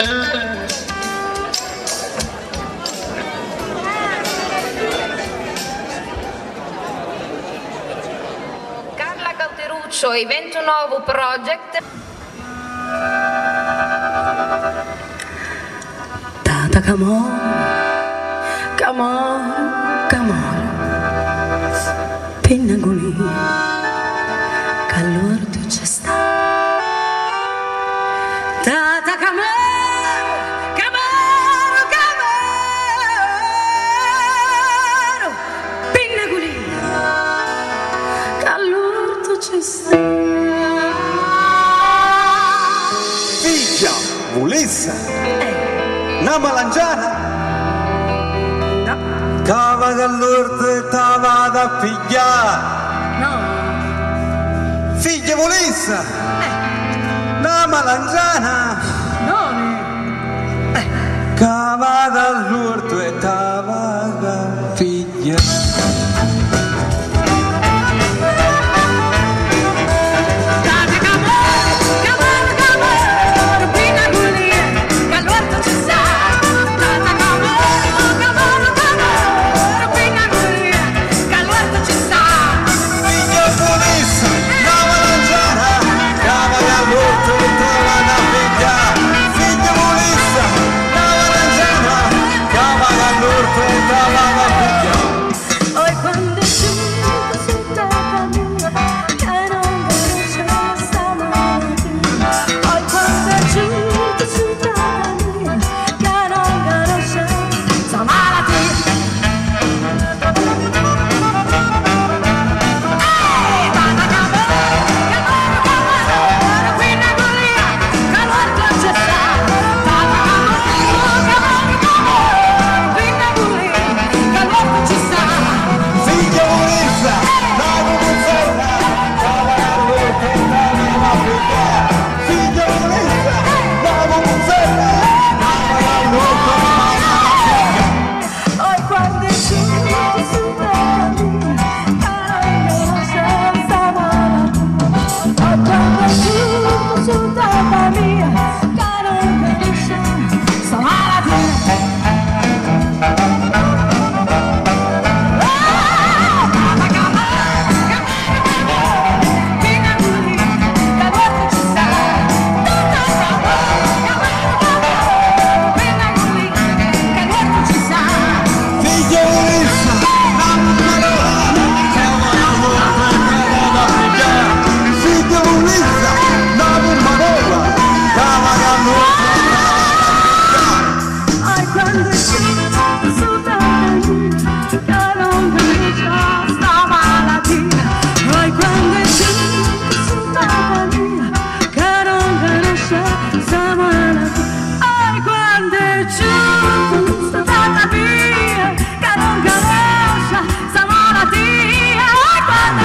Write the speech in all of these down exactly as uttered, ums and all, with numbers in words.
Carla Cauteruccio e ventunovo Project. Tata come on, come on, come on. Pinnaguli, calor tu c'è sta. Tata come on, come on, come on. Pinnaguli, calor tu c'è sta. Figlia, volessa, una malangiana. Cava dall'orto e te vado a pigliare. No. Figlia volessa, Eh. una malangiana. No. Eh. Cava dall'orto e te vado a pigliare.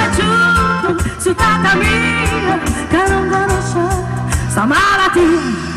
Tata mia, che non conosce sta malattia.